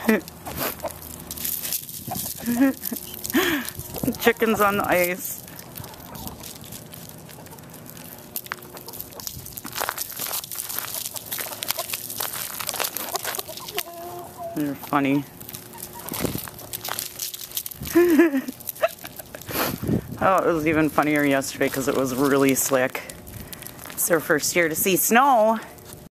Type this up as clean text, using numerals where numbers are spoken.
Chickens on the ice. They're funny. Oh, it was even funnier yesterday because it was really slick. It's their first year to see snow.